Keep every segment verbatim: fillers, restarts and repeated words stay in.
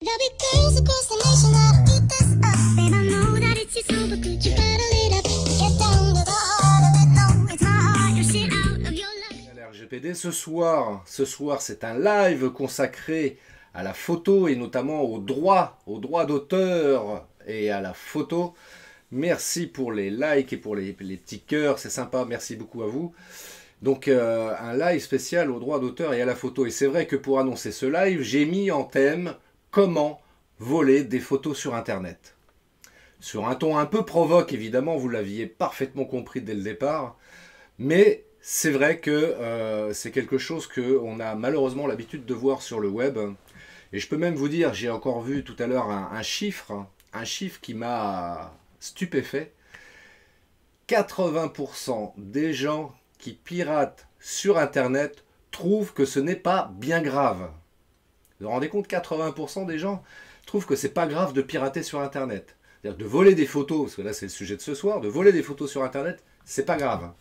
There'll be girls across the nation that'll eat this up. Babe, I know that it's your soul, but could you battle it up? Get down to the heart of it. No, it's my heart, your shit out of your life. R G P D ce soir, ce soir c'est un live consacré à la photo et notamment aux droits, aux droits d'auteur et à la photo. Merci pour les likes et pour les, les petits cœurs, c'est sympa, merci beaucoup à vous. Donc euh, un live spécial aux droits d'auteur et à la photo. Et c'est vrai que pour annoncer ce live, j'ai mis en thème comment voler des photos sur Internet. Sur un ton un peu provoque, évidemment, vous l'aviez parfaitement compris dès le départ. Mais c'est vrai que euh, c'est quelque chose qu'on a malheureusement l'habitude de voir sur le web. Et je peux même vous dire, j'ai encore vu tout à l'heure un, un chiffre, un chiffre qui m'a stupéfait. quatre-vingts pour cent des gens qui piratent sur Internet trouvent que ce n'est pas bien grave. Vous vous rendez compte, quatre-vingts pour cent des gens trouvent que c'est pas grave de pirater sur Internet. C'est-à-dire de voler des photos, parce que là c'est le sujet de ce soir, de voler des photos sur Internet, c'est pas grave.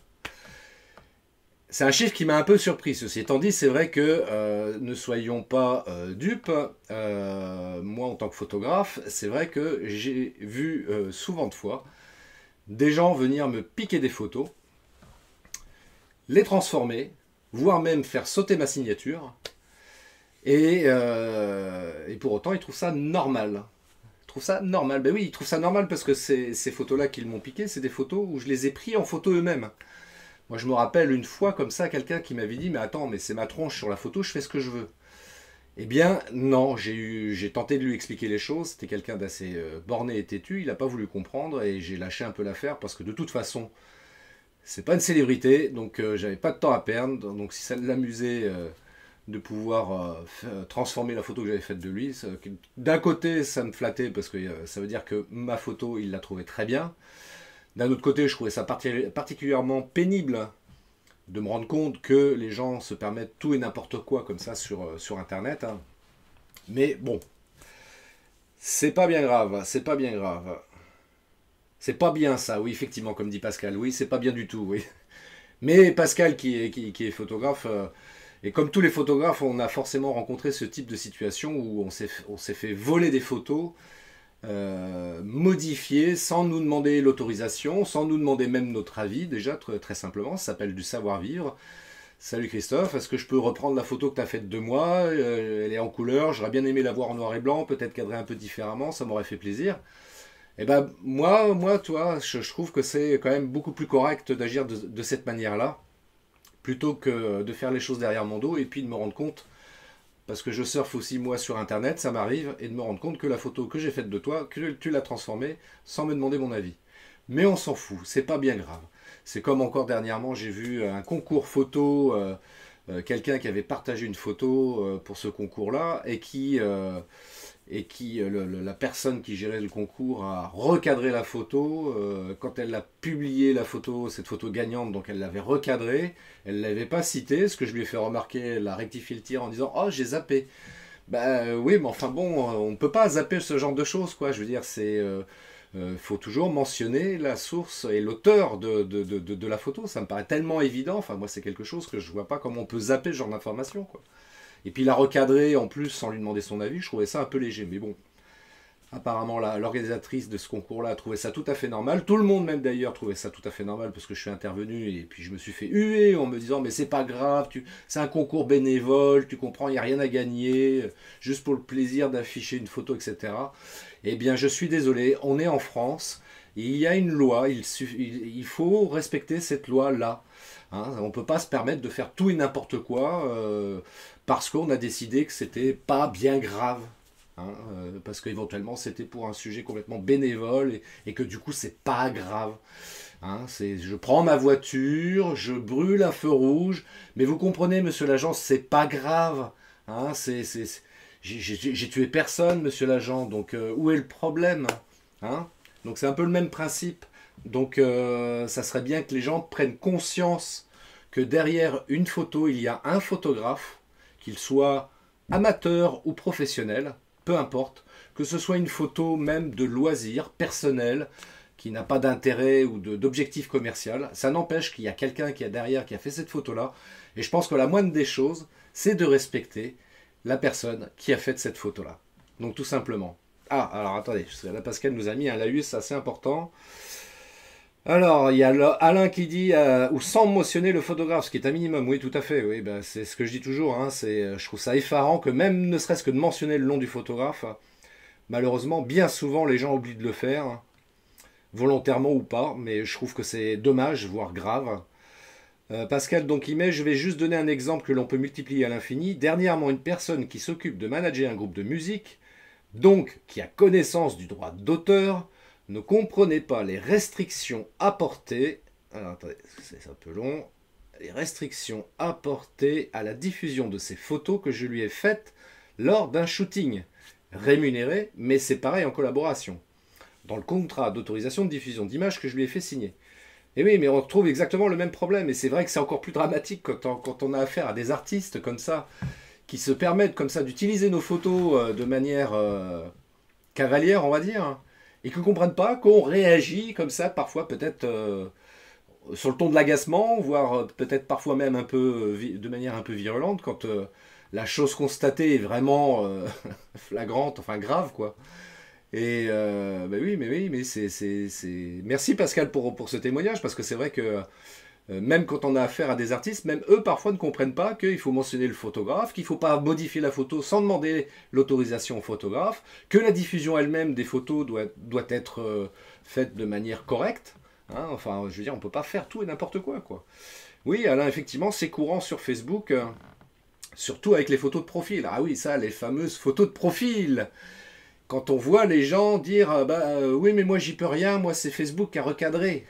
C'est un chiffre qui m'a un peu surpris. Ceci étant dit, c'est vrai que euh, ne soyons pas euh, dupes. Euh, moi, en tant que photographe, c'est vrai que j'ai vu euh, souvent de fois des gens venir me piquer des photos, les transformer, voire même faire sauter ma signature. Et, euh, et pour autant, ils trouvent ça normal. Ils trouvent ça normal. Ben oui, ils trouvent ça normal parce que ces, ces photos-là qu'ils m'ont piquées, c'est des photos où je les ai pris en photo eux-mêmes. Moi, je me rappelle une fois comme ça, quelqu'un qui m'avait dit « Mais attends, mais c'est ma tronche sur la photo, je fais ce que je veux. » Eh bien, non, j'ai eu, j'ai tenté de lui expliquer les choses. C'était quelqu'un d'assez euh, borné et têtu. Il n'a pas voulu comprendre et j'ai lâché un peu l'affaire parce que de toute façon, c'est pas une célébrité, donc euh, j'avais pas de temps à perdre. Donc si ça l'amusait euh, de pouvoir euh, transformer la photo que j'avais faite de lui, d'un côté, ça me flattait parce que euh, ça veut dire que ma photo, il l'a trouvée très bien. D'un autre côté, je trouvais ça particulièrement pénible de me rendre compte que les gens se permettent tout et n'importe quoi comme ça sur, sur Internet. Hein. Mais bon, c'est pas bien grave, c'est pas bien grave. C'est pas bien ça, oui, effectivement, comme dit Pascal. Oui, c'est pas bien du tout, oui. Mais Pascal, qui est, qui, qui est photographe, euh, et comme tous les photographes, on a forcément rencontré ce type de situation où on s'est on s'est fait voler des photos, Euh, modifier sans nous demander l'autorisation, sans nous demander même notre avis, déjà très, très simplement, ça s'appelle du savoir-vivre. Salut Christophe, est-ce que je peux reprendre la photo que tu as faite de moi? euh, Elle est en couleur, j'aurais bien aimé la voir en noir et blanc, peut-être cadrer un peu différemment, ça m'aurait fait plaisir. Et ben moi, moi toi, je, je trouve que c'est quand même beaucoup plus correct d'agir de, de cette manière-là, plutôt que de faire les choses derrière mon dos et puis de me rendre compte, parce que je surfe aussi moi sur Internet, ça m'arrive, et de me rendre compte que la photo que j'ai faite de toi, que tu l'as transformée sans me demander mon avis. Mais on s'en fout, c'est pas bien grave. C'est comme encore dernièrement, j'ai vu un concours photo, euh, euh, quelqu'un qui avait partagé une photo euh, pour ce concours-là, et qui, euh, et qui euh, le, le, la personne qui gérait le concours a recadré la photo. Euh, quand elle a publié la photo, cette photo gagnante, donc elle l'avait recadrée, elle ne l'avait pas citée, ce que je lui ai fait remarquer, elle a rectifié le tir en disant « Oh, j'ai zappé ». Ben oui, mais enfin bon, on ne peut pas zapper ce genre de choses, quoi. Je veux dire, c'est... Euh, euh, faut toujours mentionner la source et l'auteur de, de, de, de, de la photo. Ça me paraît tellement évident. Enfin, moi, c'est quelque chose que je ne vois pas comment on peut zapper ce genre d'informations, quoi. Et puis la recadrer en plus sans lui demander son avis, je trouvais ça un peu léger. Mais bon, apparemment l'organisatrice de ce concours-là a trouvé ça tout à fait normal. Tout le monde même d'ailleurs trouvait ça tout à fait normal parce que je suis intervenu et puis je me suis fait huer en me disant mais c'est pas grave, tu... c'est un concours bénévole, tu comprends, il n'y a rien à gagner, juste pour le plaisir d'afficher une photo, et cetera. Eh bien je suis désolé, on est en France, il y a une loi, il, il faut respecter cette loi-là. Hein, on ne peut pas se permettre de faire tout et n'importe quoi euh, parce qu'on a décidé que c'était pas bien grave. Hein, euh, parce qu'éventuellement c'était pour un sujet complètement bénévole et, et que du coup c'est pas grave. Hein, c'est, je prends ma voiture, je brûle un feu rouge, mais vous comprenez, monsieur l'agent, c'est pas grave. Hein, c'est, c'est, c'est, j'ai, j'ai tué personne, monsieur l'agent, donc euh, où est le problème? Hein, donc c'est un peu le même principe. Donc euh, ça serait bien que les gens prennent conscience que derrière une photo, il y a un photographe, qu'il soit amateur ou professionnel, peu importe, que ce soit une photo même de loisir, personnel, qui n'a pas d'intérêt ou d'objectif commercial. Ça n'empêche qu'il y a quelqu'un qui est derrière, qui a fait cette photo-là. Et je pense que la moindre des choses, c'est de respecter la personne qui a fait cette photo-là. Donc tout simplement. Ah, alors attendez, parce que là Pascal nous a mis un laïus assez important. Alors, il y a le- Alain qui dit euh, ou sans mentionner le photographe, ce qui est un minimum. Oui, tout à fait. Oui, ben, c'est ce que je dis toujours. Hein, c'est, je trouve ça effarant que même ne serait-ce que de mentionner le nom du photographe, malheureusement, bien souvent, les gens oublient de le faire, volontairement ou pas. Mais je trouve que c'est dommage, voire grave. Euh, Pascal, donc, il met, je vais juste donner un exemple que l'on peut multiplier à l'infini. Dernièrement, une personne qui s'occupe de manager un groupe de musique, donc qui a connaissance du droit d'auteur, ne comprenait pas les restrictions apportées. Alors attendez, c'est un peu long. Les restrictions apportées à la diffusion de ces photos que je lui ai faites lors d'un shooting. Rémunéré, mais séparé en collaboration. Dans le contrat d'autorisation de diffusion d'images que je lui ai fait signer. Et oui, mais on retrouve exactement le même problème. Et c'est vrai que c'est encore plus dramatique quand on, quand on a affaire à des artistes comme ça, qui se permettent comme ça d'utiliser nos photos euh, de manière euh, cavalière, on va dire, et qui ne comprennent pas qu'on réagit comme ça, parfois peut-être euh, sur le ton de l'agacement, voire euh, peut-être parfois même un peu euh, de manière un peu virulente, quand euh, la chose constatée est vraiment euh, flagrante, enfin grave, quoi. Et euh, bah oui, mais oui, mais c'est, c'est, c'est... Merci Pascal pour, pour ce témoignage, parce que c'est vrai que euh, même quand on a affaire à des artistes, même eux parfois ne comprennent pas qu'il faut mentionner le photographe, qu'il ne faut pas modifier la photo sans demander l'autorisation au photographe, que la diffusion elle-même des photos doit, doit être euh, faite de manière correcte. Hein, enfin, je veux dire, on ne peut pas faire tout et n'importe quoi, quoi. Oui, Alain, effectivement, c'est courant sur Facebook, euh, surtout avec les photos de profil. Ah oui, ça, les fameuses photos de profil. Quand on voit les gens dire euh, bah euh, oui, mais moi j'y peux rien, moi c'est Facebook qui a recadré.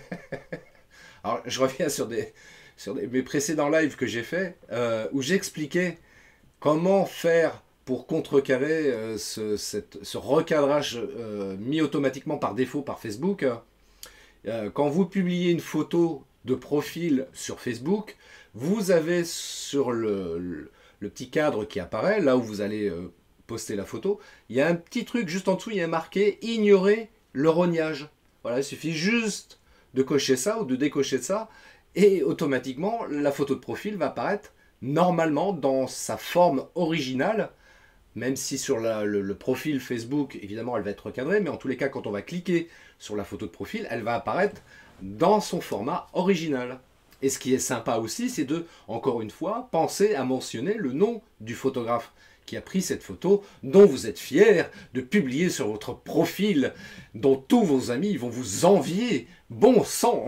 Alors je reviens sur, des, sur des, mes précédents lives que j'ai fait euh, où j'expliquais comment faire pour contrecarrer euh, ce, cette, ce recadrage euh, mis automatiquement par défaut par Facebook. Euh, quand vous publiez une photo de profil sur Facebook, vous avez sur le, le, le petit cadre qui apparaît, là où vous allez euh, poster la photo, il y a un petit truc juste en dessous, il y a marqué ignorer le rognage. Voilà, il suffit juste de cocher ça ou de décocher ça et automatiquement la photo de profil va apparaître normalement dans sa forme originale, même si sur la, le, le profil Facebook évidemment elle va être recadrée, mais en tous les cas quand on va cliquer sur la photo de profil, elle va apparaître dans son format original. Et ce qui est sympa aussi, c'est de, encore une fois, penser à mentionner le nom du photographe qui a pris cette photo, dont vous êtes fier de publier sur votre profil, dont tous vos amis vont vous envier. Bon sang.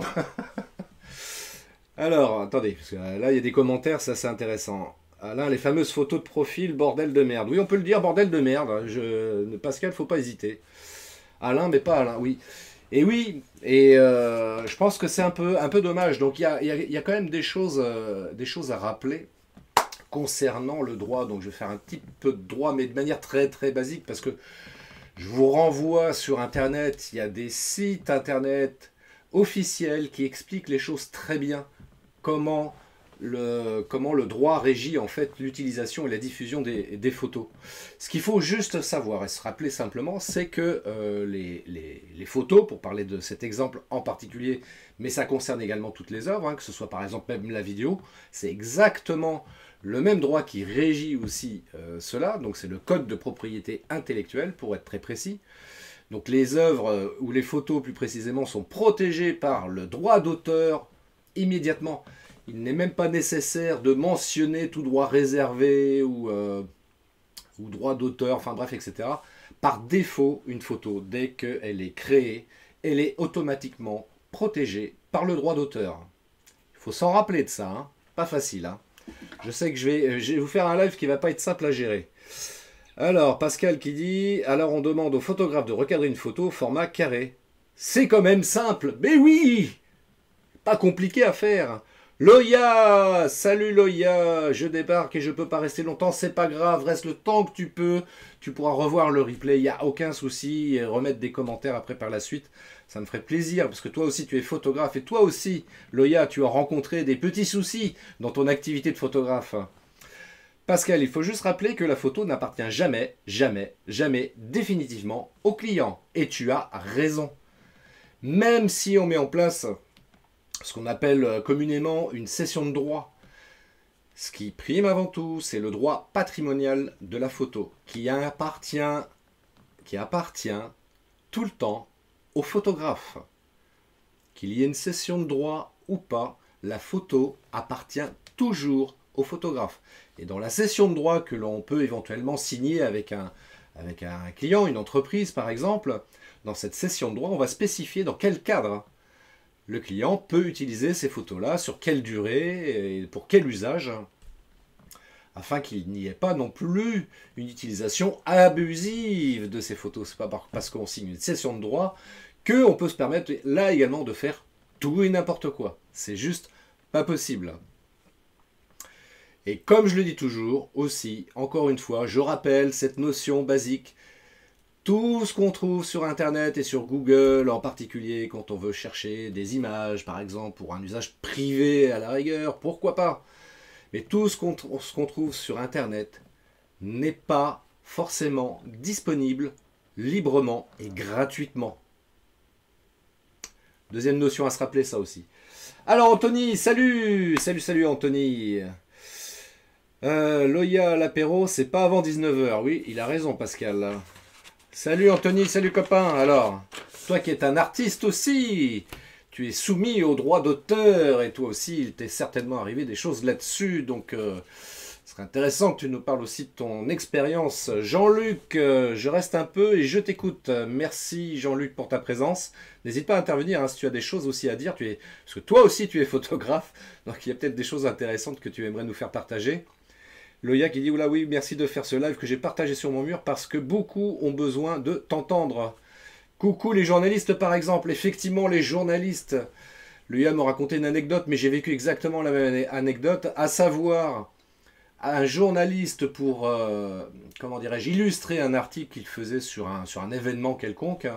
Alors, attendez, parce que là, il y a des commentaires, ça c'est intéressant. Alain, les fameuses photos de profil, bordel de merde. Oui, on peut le dire, bordel de merde. Je... Pascal, faut pas hésiter. Alain, mais pas Alain, oui. Et oui, et euh, je pense que c'est un peu, un peu dommage. Donc, il y a, y a, y a quand même des choses, euh, des choses à rappeler concernant le droit. Donc je vais faire un petit peu de droit, mais de manière très très basique, parce que je vous renvoie sur internet, il y a des sites internet officiels qui expliquent les choses très bien, comment le, comment le droit régit en fait l'utilisation et la diffusion des, des photos. Ce qu'il faut juste savoir et se rappeler simplement, c'est que euh, les, les, les photos, pour parler de cet exemple en particulier, mais ça concerne également toutes les œuvres, hein, que ce soit par exemple même la vidéo, c'est exactement le même droit qui régit aussi euh, cela, donc c'est le code de propriété intellectuelle pour être très précis. Donc les œuvres euh, ou les photos plus précisément sont protégées par le droit d'auteur immédiatement. Il n'est même pas nécessaire de mentionner tout droit réservé ou, euh, ou droit d'auteur, enfin bref, et cetera. Par défaut, une photo, dès qu'elle est créée, elle est automatiquement protégée par le droit d'auteur. Il faut s'en rappeler de ça, hein. Pas facile, hein. Je sais que je vais, je vais vous faire un live qui ne va pas être simple à gérer. Alors, Pascal qui dit, alors on demande au photographe de recadrer une photo au format carré. C'est quand même simple, mais oui, pas compliqué à faire. Loya, salut Loya, je débarque et je peux pas rester longtemps, c'est pas grave, reste le temps que tu peux, tu pourras revoir le replay, il n'y a aucun souci, et remettre des commentaires après par la suite, ça me ferait plaisir, parce que toi aussi tu es photographe, et toi aussi, Loya, tu as rencontré des petits soucis dans ton activité de photographe. Pascal, il faut juste rappeler que la photo n'appartient jamais, jamais, jamais, définitivement au client, et tu as raison. Même si on met en place ce qu'on appelle communément une cession de droit, Ce qui prime avant tout, c'est le droit patrimonial de la photo, qui appartient, qui appartient tout le temps au photographe. Qu'il y ait une cession de droit ou pas, la photo appartient toujours au photographe. Et dans la cession de droit que l'on peut éventuellement signer avec un, avec un client, une entreprise par exemple, dans cette cession de droit, on va spécifier dans quel cadre le client peut utiliser ces photos-là, sur quelle durée et pour quel usage, afin qu'il n'y ait pas non plus une utilisation abusive de ces photos. Ce n'est pas parce qu'on signe une cession de droit qu'on peut se permettre là également de faire tout et n'importe quoi. C'est juste pas possible. Et comme je le dis toujours, aussi, encore une fois, je rappelle cette notion basique. Tout ce qu'on trouve sur Internet et sur Google, en particulier quand on veut chercher des images, par exemple, pour un usage privé à la rigueur, pourquoi pas? Mais tout ce qu'on qu'on trouve sur Internet n'est pas forcément disponible librement et gratuitement. Deuxième notion à se rappeler, ça aussi. Alors Anthony, salut! Salut, salut Anthony! Euh, Loya, l'apéro, c'est pas avant dix-neuf heures. Oui, il a raison Pascal. Salut Anthony, salut copain. Alors, toi qui es un artiste aussi, tu es soumis aux droits d'auteur et toi aussi, il t'est certainement arrivé des choses là-dessus. Donc, euh, ce serait intéressant que tu nous parles aussi de ton expérience. Jean-Luc, euh, je reste un peu et je t'écoute. Merci Jean-Luc pour ta présence. N'hésite pas à intervenir hein, si tu as des choses aussi à dire. Tu es... Parce que toi aussi, tu es photographe. Donc, il y a peut-être des choses intéressantes que tu aimerais nous faire partager. Loya qui dit, oula oui, merci de faire ce live que j'ai partagé sur mon mur parce que beaucoup ont besoin de t'entendre. Coucou les journalistes par exemple, effectivement les journalistes. Loya m'a raconté une anecdote, mais j'ai vécu exactement la même anecdote, à savoir un journaliste pour, euh, comment dirais-je, illustrer un article qu'il faisait sur un, sur un événement quelconque.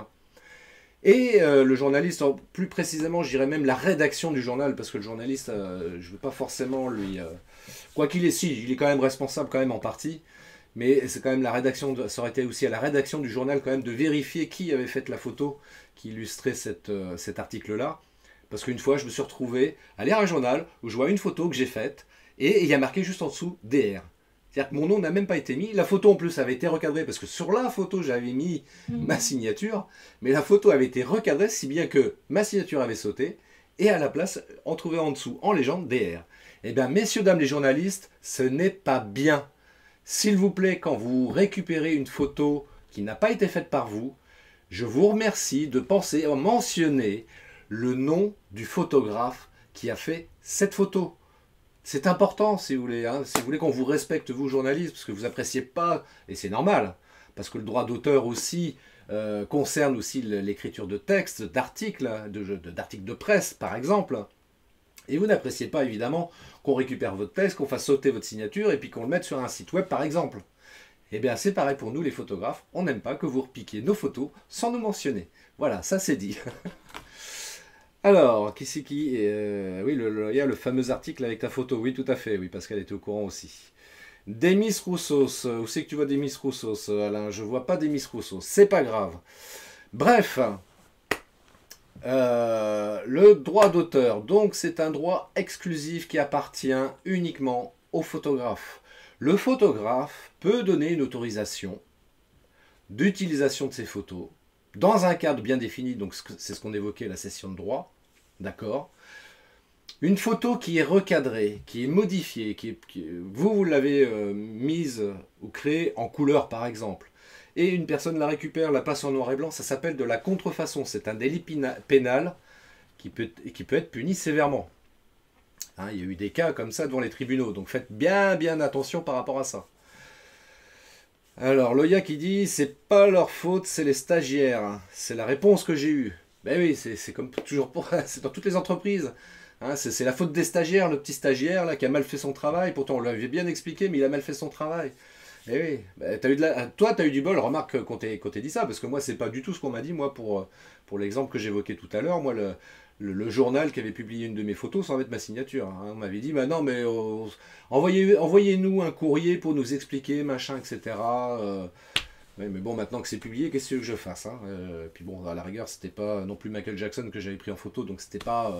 Et euh, le journaliste, plus précisément, je dirais même la rédaction du journal, parce que le journaliste, euh, je ne veux pas forcément lui... Euh, quoi qu'il est, si, il est quand même responsable quand même en partie, mais c'est quand même la rédaction, de, ça aurait été aussi à la rédaction du journal quand même de vérifier qui avait fait la photo qui illustrait cette, euh, cet article-là. Parce qu'une fois, je me suis retrouvé à lire un journal où je vois une photo que j'ai faite, et il y a marqué juste en dessous D R. C'est-à-dire que mon nom n'a même pas été mis. La photo en plus avait été recadrée parce que sur la photo j'avais mis mmh. ma signature, mais la photo avait été recadrée si bien que ma signature avait sauté et à la place on trouvait en dessous en légende D R. Eh bien messieurs dames les journalistes, ce n'est pas bien. S'il vous plaît, quand vous récupérez une photo qui n'a pas été faite par vous, je vous remercie de penser à mentionner le nom du photographe qui a fait cette photo. C'est important, si vous voulez, hein, si vous voulez qu'on vous respecte, vous, journalistes, parce que vous appréciez pas, et c'est normal, parce que le droit d'auteur aussi euh, concerne aussi l'écriture de textes, d'articles, de, de, d'articles de presse, par exemple. Et vous n'appréciez pas, évidemment, qu'on récupère votre texte, qu'on fasse sauter votre signature, et puis qu'on le mette sur un site web, par exemple. Eh bien, c'est pareil pour nous, les photographes. On n'aime pas que vous repiquiez nos photos sans nous mentionner. Voilà, ça c'est dit. Alors, qui c'est qui euh, Oui, le, le, il y a le fameux article avec ta photo. Oui, tout à fait. Oui, Pascal était au courant aussi. Demis Roussos. Où c'est que tu vois Demis Roussos, Alain? Je vois pas Demis Roussos. C'est pas grave. Bref. Euh, le droit d'auteur. Donc, c'est un droit exclusif qui appartient uniquement au photographe. Le photographe peut donner une autorisation d'utilisation de ses photos dans un cadre bien défini, donc c'est ce qu'on évoquait, la cession de droit, d'accord. Une photo qui est recadrée, qui est modifiée, qui est, qui, vous, vous l'avez euh, mise ou créée en couleur par exemple, et une personne la récupère, la passe en noir et blanc, ça s'appelle de la contrefaçon, c'est un délit pénal qui peut, qui peut être puni sévèrement. Hein, il y a eu des cas comme ça devant les tribunaux, donc faites bien bien attention par rapport à ça. Alors, Loya qui dit, c'est pas leur faute, c'est les stagiaires. C'est la réponse que j'ai eue. Ben oui, c'est comme toujours pour, c'est dans toutes les entreprises. Hein, c'est la faute des stagiaires, le petit stagiaire là qui a mal fait son travail. Pourtant, on l'avait bien expliqué, mais il a mal fait son travail. Eh oui, ben, as eu de la... toi, tu as eu du bol, remarque quand t'es dit ça, parce que moi, c'est pas du tout ce qu'on m'a dit, moi, pour, pour l'exemple que j'évoquais tout à l'heure. Moi, le, le, le journal qui avait publié une de mes photos sans mettre ma signature. Hein, on m'avait dit, bah non, mais euh, envoyez, envoyez-nous un courrier pour nous expliquer, machin, et cetera. Euh, ouais, mais bon, maintenant que c'est publié, qu'est-ce que je fasse hein euh, Puis bon, à la rigueur, c'était pas non plus Michael Jackson que j'avais pris en photo, donc c'était pas... Euh,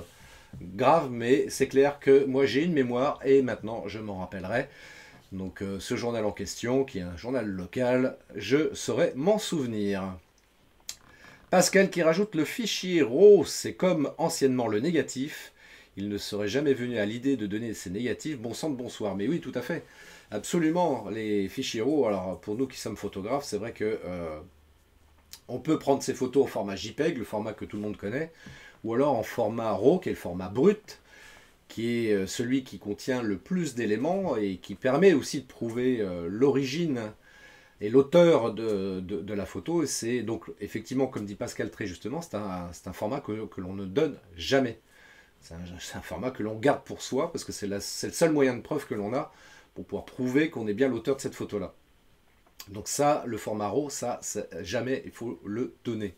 grave, mais c'est clair que moi j'ai une mémoire et maintenant je m'en rappellerai. Donc euh, ce journal en question, qui est un journal local, je saurai m'en souvenir. Pascal qui rajoute le fichier R A W, c'est comme anciennement le négatif. Il ne serait jamais venu à l'idée de donner ces négatifs. Bon sang de bonsoir. Mais oui, tout à fait. Absolument. Les fichiers R A W, alors pour nous qui sommes photographes, c'est vrai que euh, on peut prendre ces photos au format JPEG, le format que tout le monde connaît, ou alors en format R A W, qui est le format brut, qui est celui qui contient le plus d'éléments et qui permet aussi de prouver euh, l'origine et l'auteur de, de, de la photo. C'est donc effectivement, comme dit Pascal très justement, c'est un, c'est un format que, que l'on ne donne jamais. C'est un, c'est un format que l'on garde pour soi, parce que c'est le seul moyen de preuve que l'on a pour pouvoir prouver qu'on est bien l'auteur de cette photo-là. Donc ça, le format R A W, ça, jamais il faut le donner.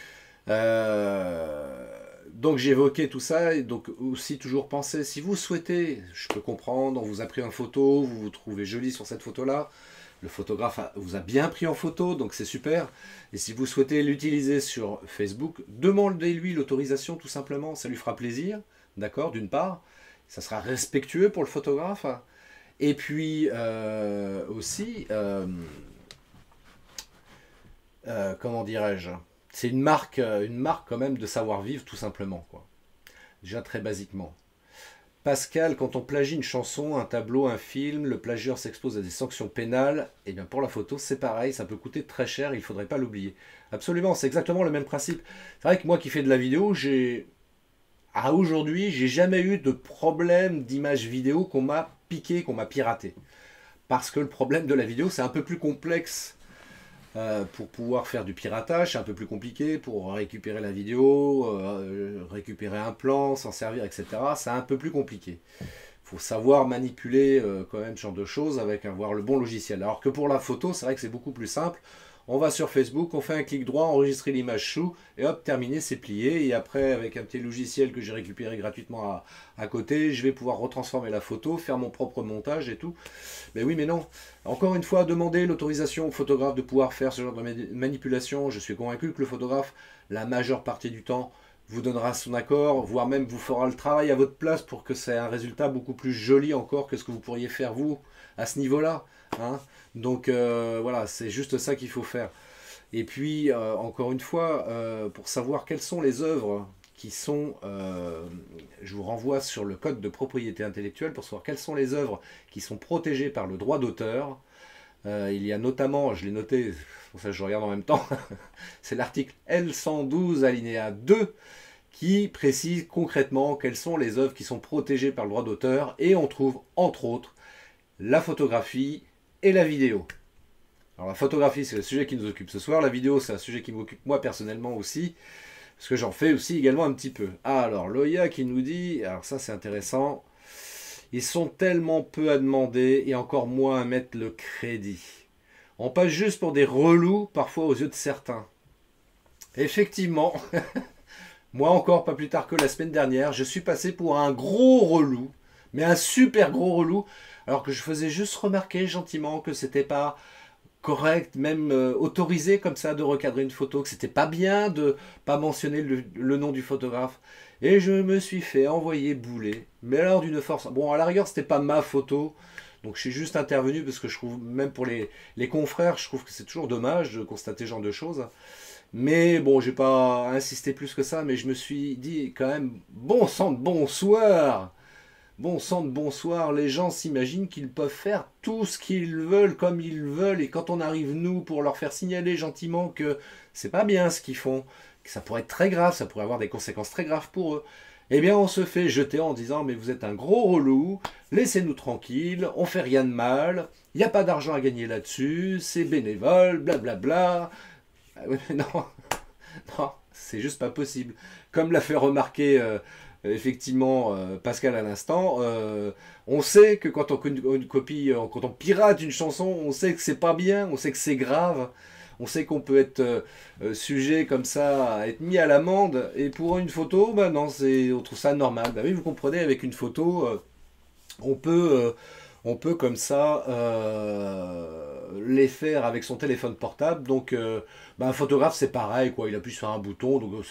Euh, donc j'ai évoqué tout ça, et donc aussi toujours penser, si vous souhaitez, je peux comprendre, on vous a pris en photo, vous vous trouvez joli sur cette photo-là, le photographe vous a bien pris en photo, donc c'est super. Et si vous souhaitez l'utiliser sur Facebook, demandez-lui l'autorisation tout simplement, ça lui fera plaisir, d'accord, d'une part, ça sera respectueux pour le photographe, et puis euh, aussi, euh, euh, comment dirais-je, c'est une marque, une marque quand même de savoir-vivre tout simplement, quoi. Déjà très basiquement. Pascal, quand on plagie une chanson, un tableau, un film, le plagieur s'expose à des sanctions pénales. Et bien pour la photo, c'est pareil, ça peut coûter très cher, il ne faudrait pas l'oublier. Absolument, c'est exactement le même principe. C'est vrai que moi qui fais de la vidéo, j'ai... à aujourd'hui, j'ai jamais eu de problème d'image vidéo qu'on m'a piqué, qu'on m'a piraté. Parce que le problème de la vidéo, c'est un peu plus complexe. Euh, pour pouvoir faire du piratage, c'est un peu plus compliqué, pour récupérer la vidéo, euh, récupérer un plan, s'en servir, et cetera. C'est un peu plus compliqué. Il faut savoir manipuler euh, quand même ce genre de choses avec avoir le bon logiciel. Alors que pour la photo, c'est vrai que c'est beaucoup plus simple. On va sur Facebook, on fait un clic droit, enregistrer l'image sous, et hop, terminé, c'est plié. Et après, avec un petit logiciel que j'ai récupéré gratuitement à, à côté, je vais pouvoir retransformer la photo, faire mon propre montage et tout. Mais oui, mais non. Encore une fois, demander l'autorisation au photographe de pouvoir faire ce genre de manipulation. Je suis convaincu que le photographe, la majeure partie du temps, vous donnera son accord, voire même vous fera le travail à votre place pour que c'est un résultat beaucoup plus joli encore que ce que vous pourriez faire vous à ce niveau-là. Hein. Donc euh, voilà, c'est juste ça qu'il faut faire. Et puis, euh, encore une fois, euh, pour savoir quelles sont les œuvres qui sont... Euh, je vous renvoie sur le code de propriété intellectuelle pour savoir quelles sont les œuvres qui sont protégées par le droit d'auteur. Euh, il y a notamment, je l'ai noté, pour ça que je regarde en même temps, c'est l'article L cent douze alinéa deux qui précise concrètement quelles sont les œuvres qui sont protégées par le droit d'auteur, et on trouve entre autres la photographie et la vidéo. Alors la photographie, c'est le sujet qui nous occupe ce soir, la vidéo, c'est un sujet qui m'occupe moi personnellement aussi, parce que j'en fais aussi également un petit peu. Ah, alors Loya qui nous dit, alors ça c'est intéressant, ils sont tellement peu à demander et encore moins à mettre le crédit. On passe juste pour des relous parfois aux yeux de certains. Effectivement, moi encore pas plus tard que la semaine dernière, je suis passé pour un gros relou, mais un super gros relou, alors que je faisais juste remarquer gentiment que c'était pas correct, même euh, autorisé comme ça de recadrer une photo, que c'était pas bien de pas mentionner le, le nom du photographe. Et je me suis fait envoyer bouler, mais alors d'une force. Bon, à la rigueur, c'était pas ma photo, donc je suis juste intervenu parce que je trouve, même pour les, les confrères, je trouve que c'est toujours dommage de constater ce genre de choses. Mais bon, j'ai pas insisté plus que ça, mais je me suis dit quand même, bon sang de bonsoir! Bon sang de bonsoir, les gens s'imaginent qu'ils peuvent faire tout ce qu'ils veulent comme ils veulent, et quand on arrive nous pour leur faire signaler gentiment que c'est pas bien ce qu'ils font, que ça pourrait être très grave, ça pourrait avoir des conséquences très graves pour eux, eh bien on se fait jeter en disant mais vous êtes un gros relou, laissez-nous tranquilles, on fait rien de mal, il n'y a pas d'argent à gagner là-dessus, c'est bénévole, blablabla. Ah oui, mais non, non, c'est juste pas possible. Comme l'a fait remarquer euh, effectivement euh, Pascal à l'instant, euh, on sait que quand on, une copie, euh, quand on pirate une chanson, on sait que c'est pas bien, on sait que c'est grave, on sait qu'on peut être euh, sujet comme ça à être mis à l'amende, et pour une photo, bah non, c'est, on trouve ça normal. Bah oui, vous comprenez, avec une photo, euh, on peut... Euh, on peut comme ça euh, les faire avec son téléphone portable. Donc euh, bah, un photographe c'est pareil, quoi. Il appuie sur un bouton, donc c'est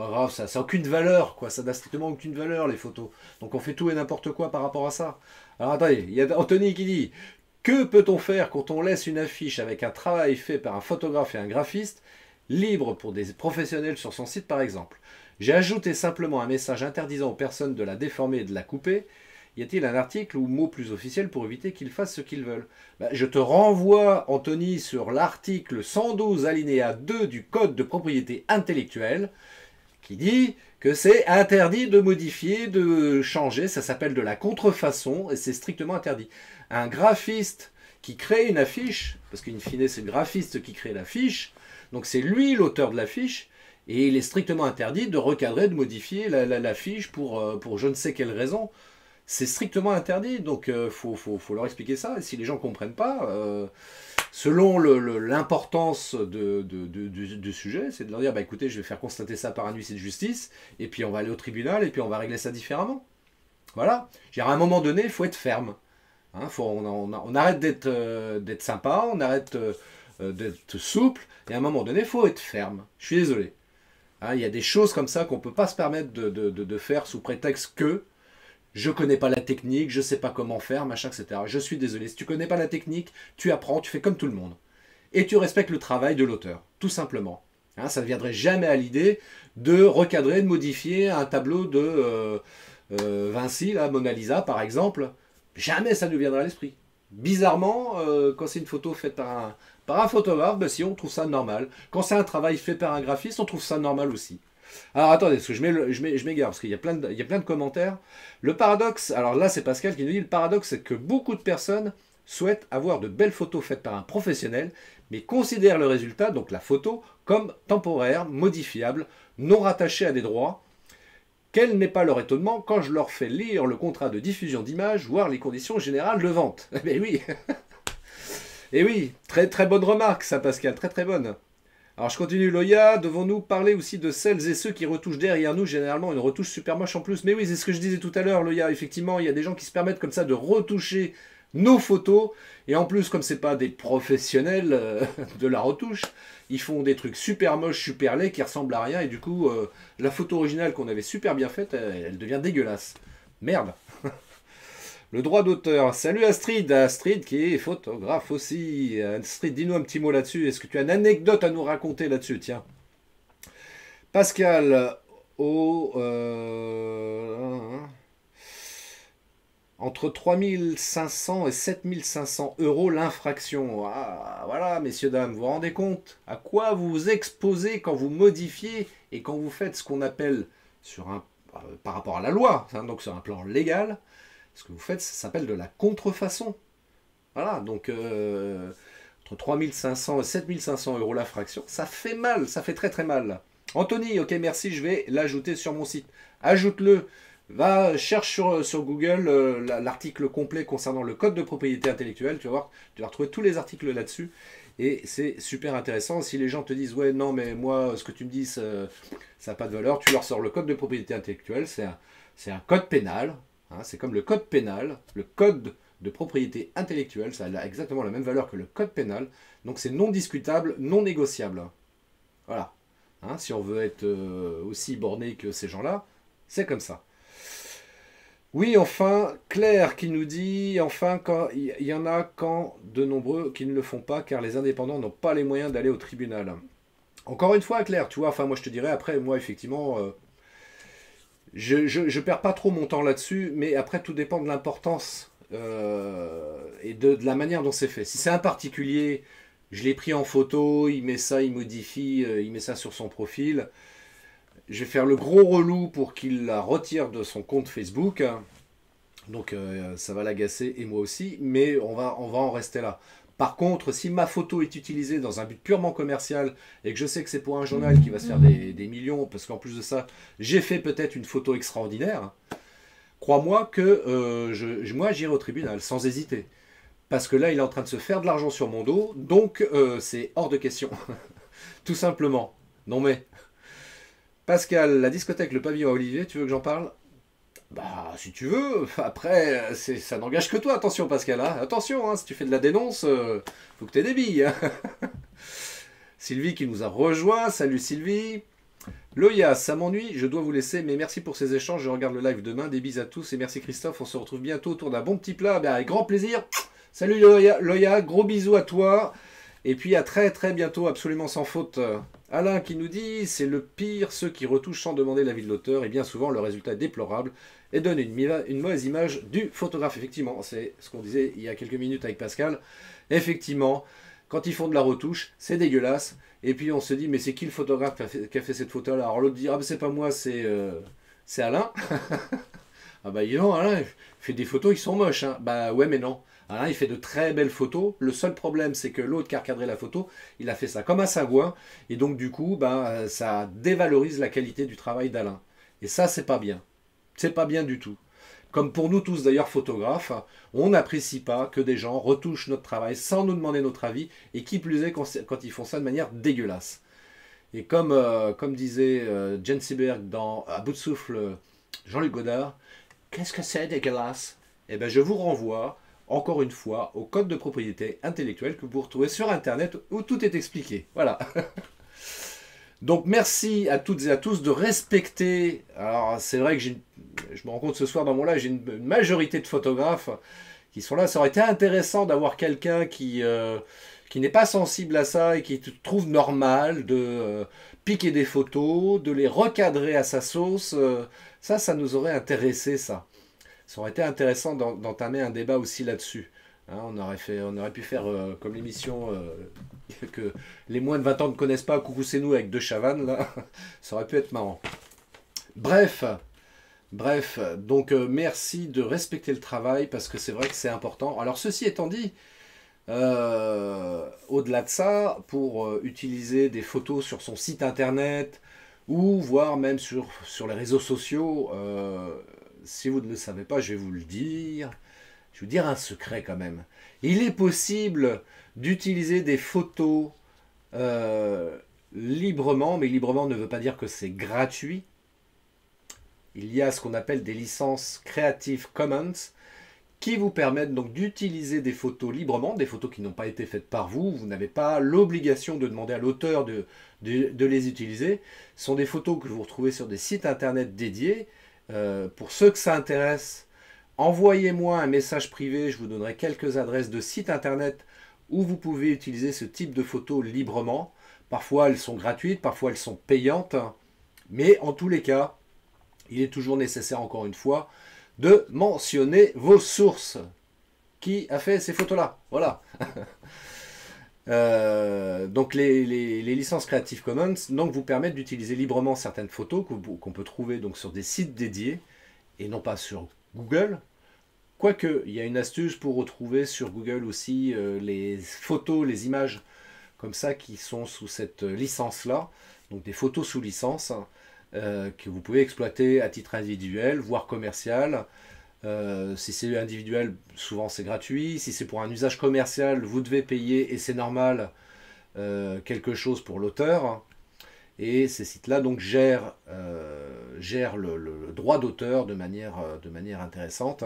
pas grave, ça n'a aucune valeur, quoi. Ça n'a strictement aucune valeur, les photos. Donc on fait tout et n'importe quoi par rapport à ça. Alors attendez, il y a Anthony qui dit, que peut-on faire quand on laisse une affiche avec un travail fait par un photographe et un graphiste, libre pour des professionnels sur son site par exemple? J'ai ajouté simplement un message interdisant aux personnes de la déformer et de la couper. Y a-t-il un article ou mot plus officiel pour éviter qu'ils fassent ce qu'ils veulent? Ben, je te renvoie, Anthony, sur l'article cent douze alinéa deux du Code de propriété intellectuelle qui dit que c'est interdit de modifier, de changer, ça s'appelle de la contrefaçon et c'est strictement interdit. Un graphiste qui crée une affiche, parce qu'in fine c'est le graphiste qui crée l'affiche, donc c'est lui l'auteur de l'affiche, et il est strictement interdit de recadrer, de modifier l'affiche la, la, pour, pour je ne sais quelle raison. C'est strictement interdit, donc il euh, faut, faut, faut leur expliquer ça. Et si les gens ne comprennent pas, euh, selon l'importance de, de, de, de, du sujet, c'est de leur dire, bah, écoutez, je vais faire constater ça par un huissier de justice, et puis on va aller au tribunal, et puis on va régler ça différemment. Voilà. À un moment donné, il faut être ferme. Hein, faut, on, on, on arrête d'être euh, d'être sympa, on arrête euh, d'être souple, et à un moment donné, il faut être ferme. Je suis désolé. Hein, il y a des choses comme ça qu'on ne peut pas se permettre de, de, de, de faire sous prétexte que je ne connais pas la technique, je ne sais pas comment faire, machin, et cetera. Je suis désolé. Si tu ne connais pas la technique, tu apprends, tu fais comme tout le monde. Et tu respectes le travail de l'auteur, tout simplement. Hein, ça ne viendrait jamais à l'idée de recadrer, de modifier un tableau de euh, euh, Vinci, la Mona Lisa, par exemple. Jamais ça ne viendrait à l'esprit. Bizarrement, euh, quand c'est une photo faite par un, par un photographe, ben si, on trouve ça normal. Quand c'est un travail fait par un graphiste, on trouve ça normal aussi. Alors attendez, parce que je m'égare, je je parce qu'il y a, plein de, il y a plein de commentaires. Le paradoxe, alors là c'est Pascal qui nous dit, le paradoxe c'est que beaucoup de personnes souhaitent avoir de belles photos faites par un professionnel, mais considèrent le résultat, donc la photo, comme temporaire, modifiable, non rattaché à des droits. Quel n'est pas leur étonnement quand je leur fais lire le contrat de diffusion d'images, voire les conditions générales de vente. Eh bien oui. Et oui, très très bonne remarque ça Pascal, très très bonne. Alors je continue, Loya, devons-nous parler aussi de celles et ceux qui retouchent derrière nous, généralement une retouche super moche en plus. Mais oui, c'est ce que je disais tout à l'heure, Loya, effectivement, il y a des gens qui se permettent comme ça de retoucher nos photos, et en plus, comme c'est pas des professionnels euh, de la retouche, ils font des trucs super moches, super laids, qui ressemblent à rien, et du coup, euh, la photo originale qu'on avait super bien faite, elle, elle devient dégueulasse. Merde. Le droit d'auteur. Salut Astrid, Astrid qui est photographe aussi. Astrid, dis-nous un petit mot là-dessus. Est-ce que tu as une anecdote à nous raconter là-dessus? Tiens. Pascal, au, euh, entre trois mille cinq cents et sept mille cinq cents euros l'infraction. Ah, voilà, messieurs, dames, vous vous rendez compte à quoi vous vous exposez quand vous modifiez et quand vous faites ce qu'on appelle, sur un, euh, par rapport à la loi, hein, donc sur un plan légal, ce que vous faites, ça s'appelle de la contrefaçon. Voilà, donc euh, entre trois mille cinq cents et sept mille cinq cents euros l'infraction, ça fait mal, ça fait très très mal. Anthony, ok, merci, je vais l'ajouter sur mon site. Ajoute-le, va, cherche sur, sur Google euh, l'article complet concernant le code de propriété intellectuelle, tu vas voir, tu vas retrouver tous les articles là-dessus, et c'est super intéressant. Si les gens te disent, ouais, non, mais moi, ce que tu me dis, ça n'a pas de valeur, tu leur sors le code de propriété intellectuelle, c'est un, c'est un code pénal. Hein, c'est comme le code pénal, le code de propriété intellectuelle, ça a exactement la même valeur que le code pénal, donc c'est non discutable, non négociable. Voilà. Hein, si on veut être euh, aussi borné que ces gens-là, c'est comme ça. Oui, enfin, Claire qui nous dit, enfin, quand il y, y en a quand de nombreux qui ne le font pas, car les indépendants n'ont pas les moyens d'aller au tribunal. Encore une fois, Claire, tu vois, enfin, moi je te dirais, après, moi, effectivement... Euh, Je ne perds pas trop mon temps là-dessus, mais après tout dépend de l'importance euh, et de, de la manière dont c'est fait. Si c'est un particulier, je l'ai pris en photo, il met ça, il modifie, euh, il met ça sur son profil. Je vais faire le gros relou pour qu'il la retire de son compte Facebook. Donc euh, ça va l'agacer et moi aussi, mais on va, on va en rester là. Par contre, si ma photo est utilisée dans un but purement commercial et que je sais que c'est pour un journal qui va se faire des, des millions, parce qu'en plus de ça, j'ai fait peut-être une photo extraordinaire, crois-moi que euh, je, moi j'irai au tribunal sans hésiter. Parce que là, il est en train de se faire de l'argent sur mon dos, donc euh, c'est hors de question. Tout simplement. Non mais... Pascal, la discothèque Le Pavillon à Olivier, tu veux que j'en parle? Bah, si tu veux. Après, ça n'engage que toi. Attention, Pascal. Hein. Attention, hein, si tu fais de la dénonce, euh, faut que tu aies des billes. Hein. Sylvie qui nous a rejoint. Salut Sylvie. Loya, ça m'ennuie, je dois vous laisser, mais merci pour ces échanges. Je regarde le live demain. Des bises à tous et merci Christophe. On se retrouve bientôt autour d'un bon petit plat. Ben, avec grand plaisir. Salut Loya, Loya, gros bisous à toi. Et puis à très très bientôt, absolument sans faute. Alain qui nous dit, c'est le pire, ceux qui retouchent sans demander l'avis de l'auteur. Et bien souvent, le résultat est déplorable et donne une, une mauvaise image du photographe. Effectivement, c'est ce qu'on disait il y a quelques minutes avec Pascal. Effectivement, quand ils font de la retouche, c'est dégueulasse. Et puis on se dit, mais c'est qui le photographe qui a fait, qui a fait cette photo-là? Alors l'autre dit, ah ben c'est pas moi, c'est euh, c'est Alain. Ah bah non, Alain, il fait des photos qui sont moches. Hein. Bah ouais, mais non. Alain, il fait de très belles photos. Le seul problème, c'est que l'autre qui a recadré la photo, il a fait ça comme un sagouin. Et donc du coup, bah, ça dévalorise la qualité du travail d'Alain. Et ça, c'est pas bien. C'est pas bien du tout. Comme pour nous tous d'ailleurs photographes, on n'apprécie pas que des gens retouchent notre travail sans nous demander notre avis, et qui plus est quand, quand ils font ça de manière dégueulasse. Et comme, euh, comme disait euh, Jen Seberg dans À bout de souffle, Jean-Luc Godard, qu'est-ce que c'est dégueulasse? Eh bien je vous renvoie encore une fois au code de propriété intellectuelle que vous retrouvez sur internet où tout est expliqué. Voilà. Donc merci à toutes et à tous de respecter. Alors c'est vrai que j'ai, je me rends compte ce soir dans mon live, j'ai une majorité de photographes qui sont là. Ça aurait été intéressant d'avoir quelqu'un qui, euh, qui n'est pas sensible à ça et qui trouve normal de euh, piquer des photos, de les recadrer à sa sauce. Euh, ça, ça nous aurait intéressé, ça. Ça aurait été intéressant d'entamer un débat aussi là-dessus. Hein, on, aurait fait, on aurait pu faire euh, comme l'émission euh, que les moins de vingt ans ne connaissent pas, Coucou c'est nous avec deux chavannes, là. Ça aurait pu être marrant. Bref, bref, donc euh, merci de respecter le travail parce que c'est vrai que c'est important. Alors ceci étant dit, euh, au-delà de ça, pour euh, utiliser des photos sur son site internet ou voire même sur, sur les réseaux sociaux, euh, si vous ne le savez pas, je vais vous le dire. Je vais vous dire un secret quand même. Il est possible d'utiliser des photos euh, librement, mais librement ne veut pas dire que c'est gratuit. Il y a ce qu'on appelle des licences Creative Commons qui vous permettent donc d'utiliser des photos librement, des photos qui n'ont pas été faites par vous. Vous n'avez pas l'obligation de demander à l'auteur de, de, de les utiliser. Ce sont des photos que vous retrouvez sur des sites internet dédiés. Euh, pour ceux que ça intéresse, envoyez-moi un message privé, je vous donnerai quelques adresses de sites internet où vous pouvez utiliser ce type de photos librement. Parfois elles sont gratuites, parfois elles sont payantes, mais en tous les cas, il est toujours nécessaire, encore une fois, de mentionner vos sources. Qui a fait ces photos-là? Voilà. Euh, donc les, les, les licences Creative Commons donc, vous permettent d'utiliser librement certaines photos qu'on peut trouver donc, sur des sites dédiés et non pas sur Google. Quoique, il y a une astuce pour retrouver sur Google aussi euh, les photos, les images comme ça qui sont sous cette licence-là. Donc des photos sous licence euh, que vous pouvez exploiter à titre individuel, voire commercial. Euh, si c'est individuel, souvent c'est gratuit. Si c'est pour un usage commercial, vous devez payer, et c'est normal, euh, quelque chose pour l'auteur. Et ces sites-là donc gèrent, euh, gèrent le, le, le droit d'auteur de manière, de manière intéressante.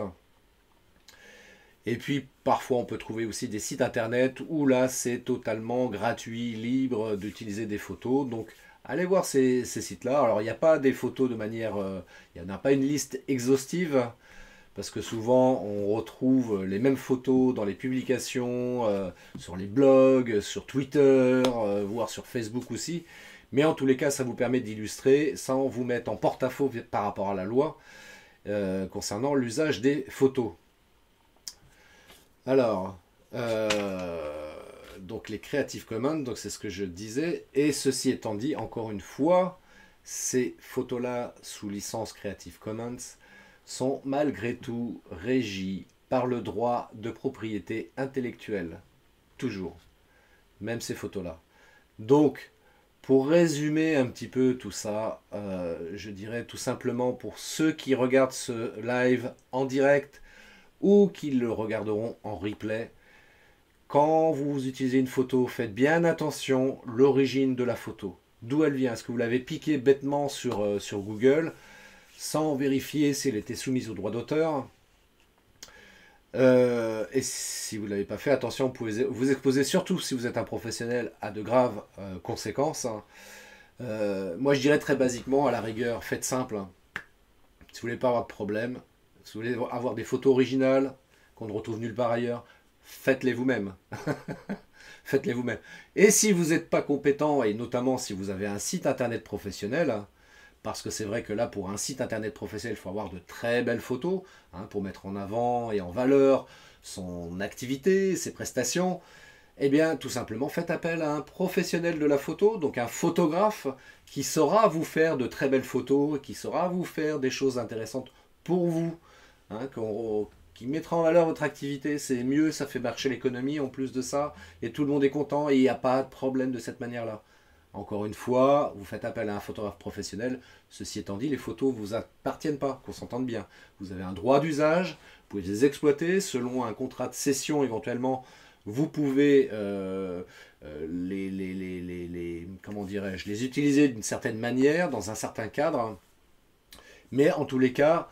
Et puis parfois on peut trouver aussi des sites internet où là c'est totalement gratuit, libre d'utiliser des photos. Donc allez voir ces, ces sites-là. Alors il n'y a pas des photos de manière... Euh, il n'y en a pas une liste exhaustive. Parce que souvent, on retrouve les mêmes photos dans les publications, euh, sur les blogs, sur Twitter, euh, voire sur Facebook aussi. Mais en tous les cas, ça vous permet d'illustrer sans vous mettre en porte-à-faux par rapport à la loi euh, concernant l'usage des photos. Alors, euh, donc les Creative Commons, donc c'est ce que je disais. Et ceci étant dit, encore une fois, ces photos-là sous licence Creative Commons sont malgré tout régis par le droit de propriété intellectuelle. Toujours. Même ces photos-là. Donc, pour résumer un petit peu tout ça, euh, je dirais tout simplement pour ceux qui regardent ce live en direct ou qui le regarderont en replay, quand vous utilisez une photo, faites bien attention à l'origine de la photo. D'où elle vient? Est-ce que vous l'avez piquée bêtement sur, euh, sur Google sans vérifier si elle était soumise au droit d'auteur? Euh, et si vous ne l'avez pas fait, attention, vous pouvez vous exposer, surtout si vous êtes un professionnel, à de graves euh, conséquences. Hein. Euh, moi, je dirais très basiquement, à la rigueur, faites simple, hein. Si vous voulez pas avoir de problème, si vous voulez avoir des photos originales qu'on ne retrouve nulle part ailleurs, faites-les vous-même. Faites-les vous-même. Et si vous n'êtes pas compétent, et notamment si vous avez un site internet professionnel, hein, parce que c'est vrai que là, pour un site internet professionnel, il faut avoir de très belles photos, hein, pour mettre en avant et en valeur son activité, ses prestations. Eh bien, tout simplement, faites appel à un professionnel de la photo, donc un photographe qui saura vous faire de très belles photos, qui saura vous faire des choses intéressantes pour vous, hein, qu'on- qui mettra en valeur votre activité. C'est mieux, ça fait marcher l'économie en plus de ça, et tout le monde est content, et il n'y a pas de problème de cette manière-là. Encore une fois, vous faites appel à un photographe professionnel. Ceci étant dit, les photos ne vous appartiennent pas, qu'on s'entende bien. Vous avez un droit d'usage, vous pouvez les exploiter selon un contrat de cession éventuellement. Vous pouvez euh, euh, les, les, les, les, les- comment dirais-je, les utiliser d'une certaine manière, dans un certain cadre. Mais en tous les cas,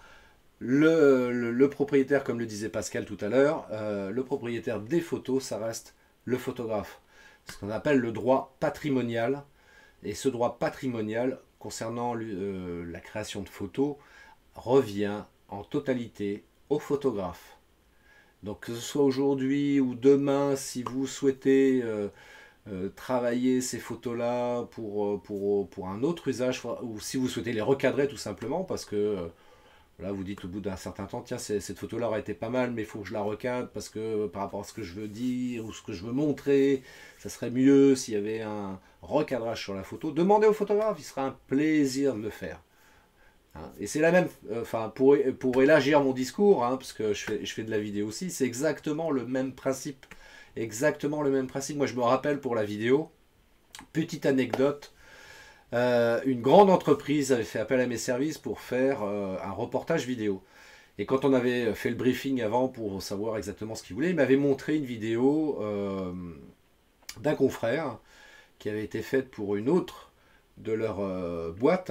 le, le- le propriétaire, comme le disait Pascal tout à l'heure, euh, le propriétaire des photos, ça reste le photographe. Ce qu'on appelle le droit patrimonial. Et ce droit patrimonial concernant euh, la création de photos revient en totalité au photographe. Donc que ce soit aujourd'hui ou demain, si vous souhaitez euh, euh, travailler ces photos-là pour, euh, pour, pour un autre usage, ou si vous souhaitez les recadrer tout simplement, parce que euh, là vous dites au bout d'un certain temps, tiens, cette photo-là aurait été pas mal, mais il faut que je la recadre, parce que euh, par rapport à ce que je veux dire, ou ce que je veux montrer, ça serait mieux s'il y avait un recadrage sur la photo. Demandez au photographe, il sera un plaisir de le faire. Hein. Et c'est la même, euh, enfin pour, pour élargir mon discours, hein, parce que je fais, je fais de la vidéo aussi, c'est exactement le même principe. Exactement le même principe. Moi je me rappelle pour la vidéo, petite anecdote, euh, une grande entreprise avait fait appel à mes services pour faire euh, un reportage vidéo. Et quand on avait fait le briefing avant pour savoir exactement ce qu'ils voulaient, ils m'avaient montré une vidéo euh, d'un confrère qui avait été faite pour une autre de leur euh, boîte.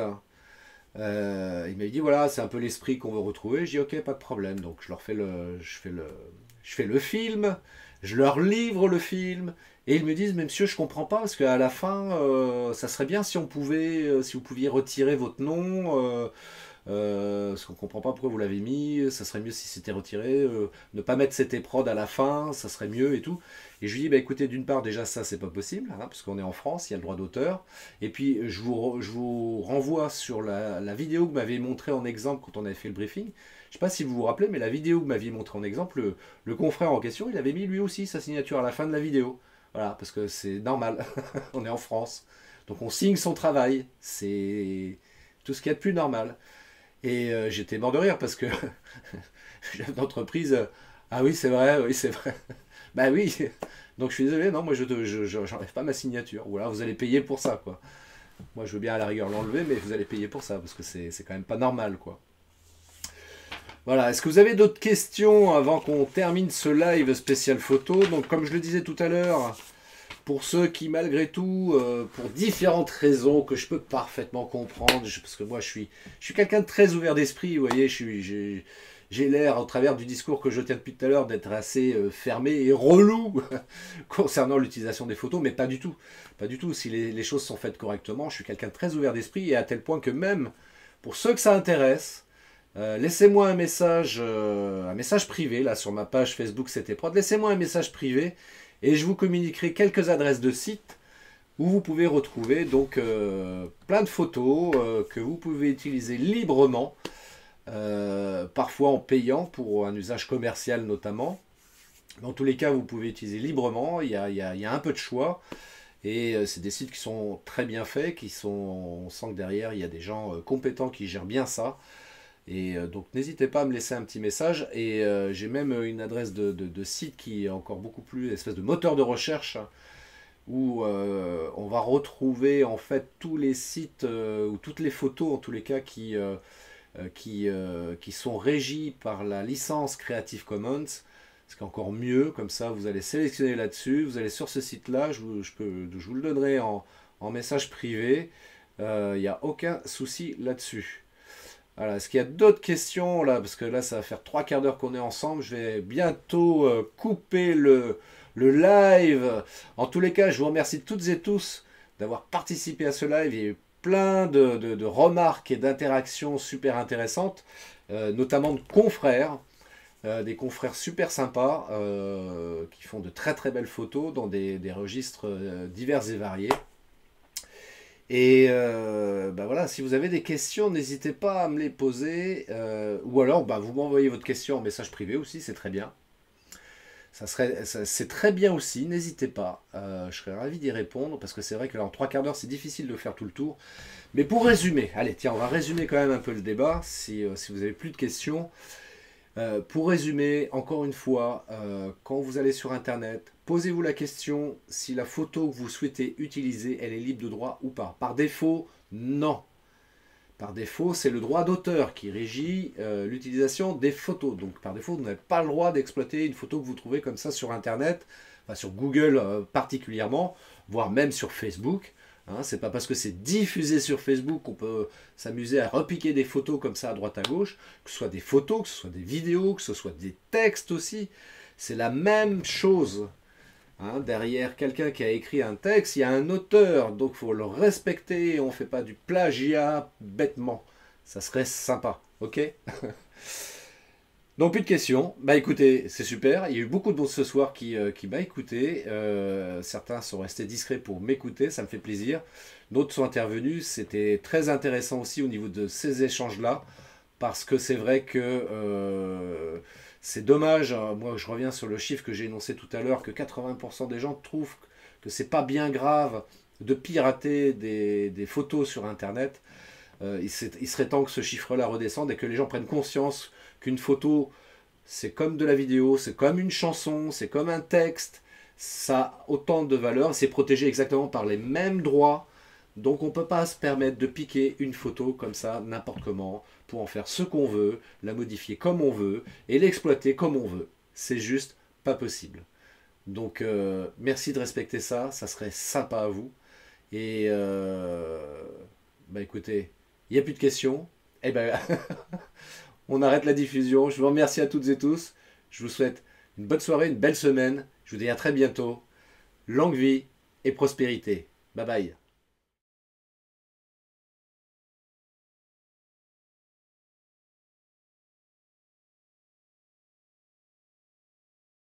Euh, il m'avait dit voilà, c'est un peu l'esprit qu'on veut retrouver. J'ai dit ok, pas de problème. Donc je leur fais le, je fais le, je fais le film, je leur livre le film, et ils me disent mais monsieur, je comprends pas parce qu'à la fin, euh, ça serait bien si on pouvait, euh, si vous pouviez retirer votre nom. Euh, euh, parce qu'on comprend pas pourquoi vous l'avez mis, ça serait mieux si c'était retiré, euh, ne pas mettre cette éprode à la fin, ça serait mieux et tout. Et je lui dis, bah écoutez, d'une part, déjà ça c'est pas possible, hein, parce qu'on est en France, il y a le droit d'auteur. Et puis je vous, je vous renvoie sur la, la vidéo que vous m'avez montrée en exemple quand on avait fait le briefing. Je sais pas si vous vous rappelez, mais la vidéo que vous m'aviez montrée en exemple, le, le confrère en question, il avait mis lui aussi sa signature à la fin de la vidéo. Voilà, parce que c'est normal, on est en France. Donc on signe son travail, c'est tout ce qu'il y a de plus normal. Et euh, j'étais mort de rire parce que chef d'entreprise, euh, ah oui c'est vrai, oui c'est vrai. Bah oui, donc je suis désolé, non, moi je te- je- je- j'enlève pas ma signature. Ou alors vous allez payer pour ça, quoi. Moi je veux bien à la rigueur l'enlever, mais vous allez payer pour ça, parce que c'est c'est quand même pas normal, quoi. Voilà, est-ce que vous avez d'autres questions avant qu'on termine ce live spécial photo? Donc comme je le disais tout à l'heure, pour ceux qui malgré tout, euh, pour différentes raisons que je peux parfaitement comprendre, je- parce que moi je suis, je suis quelqu'un de très ouvert d'esprit, vous voyez, je suis, j'ai, j'ai l'air, au travers du discours que je tiens depuis tout à l'heure, d'être assez euh, fermé et relou concernant l'utilisation des photos, mais pas du tout. Pas du tout. Si les, les choses sont faites correctement, je suis quelqu'un de très ouvert d'esprit, et à tel point que même pour ceux que ça intéresse, euh, laissez-moi un message, euh, un message privé, là sur ma page Facebook C'était Prod, laissez-moi un message privé, et je vous communiquerai quelques adresses de sites où vous pouvez retrouver donc euh, plein de photos euh, que vous pouvez utiliser librement, euh, parfois en payant pour un usage commercial notamment. Dans tous les cas, vous pouvez utiliser librement, il y a, il y a- il y a un peu de choix, et euh, c'est des sites qui sont très bien faits, qui sont, on sent que derrière il y a des gens euh, compétents qui gèrent bien ça. Et euh, donc n'hésitez pas à me laisser un petit message. Et euh, j'ai même une adresse de, de- de site qui est encore beaucoup plus, une espèce de moteur de recherche, où euh, on va retrouver en fait tous les sites euh, ou toutes les photos en tous les cas qui, euh, euh, qui, euh, qui sont régies par la licence Creative Commons. Ce qui est encore mieux, comme ça vous allez sélectionner là-dessus, vous allez sur ce site-là, je, vous- je peux- je vous le donnerai en, en message privé. Il n'y a aucun souci là-dessus. Voilà, est-ce qu'il y a d'autres questions là? Parce que là, ça va faire trois quarts d'heure qu'on est ensemble. Je vais bientôt euh, couper le, le live. En tous les cas, je vous remercie toutes et tous d'avoir participé à ce live. Il y a eu plein de, de, de remarques et d'interactions super intéressantes, euh, notamment de confrères, euh, des confrères super sympas euh, qui font de très très belles photos dans des, des registres euh, divers et variés. Et euh, bah voilà, si vous avez des questions, n'hésitez pas à me les poser, euh, ou alors bah, vous m'envoyez votre question en message privé aussi, c'est très bien. Ça serait, ça- c'est très bien aussi, n'hésitez pas, euh, je serais ravi d'y répondre, parce que c'est vrai que là, en trois quarts d'heure, c'est difficile de faire tout le tour. Mais pour résumer, allez, tiens, on va résumer quand même un peu le débat, si, euh, si vous avez plus de questions. Euh, pour résumer, encore une fois, euh, quand vous allez sur Internet, posez-vous la question si la photo que vous souhaitez utiliser, elle est libre de droit ou pas. Par défaut, non. Par défaut, c'est le droit d'auteur qui régit euh, l'utilisation des photos. Donc par défaut, vous n'avez pas le droit d'exploiter une photo que vous trouvez comme ça sur Internet, enfin sur Google euh, particulièrement, voire même sur Facebook. Hein, c'est pas parce que c'est diffusé sur Facebook qu'on peut s'amuser à repiquer des photos comme ça à droite à gauche, que ce soit des photos, que ce soit des vidéos, que ce soit des textes aussi. C'est la même chose. Hein, derrière quelqu'un qui a écrit un texte, il y a un auteur, donc il faut le respecter. On ne fait pas du plagiat bêtement. Ça serait sympa, ok? Donc plus de questions. Bah écoutez, c'est super. Il y a eu beaucoup de monde ce soir qui, euh, qui m'a écouté. Euh, certains sont restés discrets pour m'écouter, ça me fait plaisir. D'autres sont intervenus. C'était très intéressant aussi au niveau de ces échanges-là. Parce que c'est vrai que euh, c'est dommage. Hein, moi, je reviens sur le chiffre que j'ai énoncé tout à l'heure, que quatre-vingts pour cent des gens trouvent que c'est pas bien grave de pirater des, des photos sur Internet. Euh, il, il serait temps que ce chiffre-là redescende et que les gens prennent conscience qu'une photo, c'est comme de la vidéo, c'est comme une chanson, c'est comme un texte, ça a autant de valeur, c'est protégé exactement par les mêmes droits, donc on ne peut pas se permettre de piquer une photo comme ça, n'importe comment, pour en faire ce qu'on veut, la modifier comme on veut, et l'exploiter comme on veut. C'est juste pas possible. Donc euh, merci de respecter ça, ça serait sympa à vous. Et euh, bah écoutez, il n'y a plus de questions. Eh ben, on arrête la diffusion. Je vous remercie à toutes et tous. Je vous souhaite une bonne soirée, une belle semaine. Je vous dis à très bientôt. Longue vie et prospérité. Bye bye.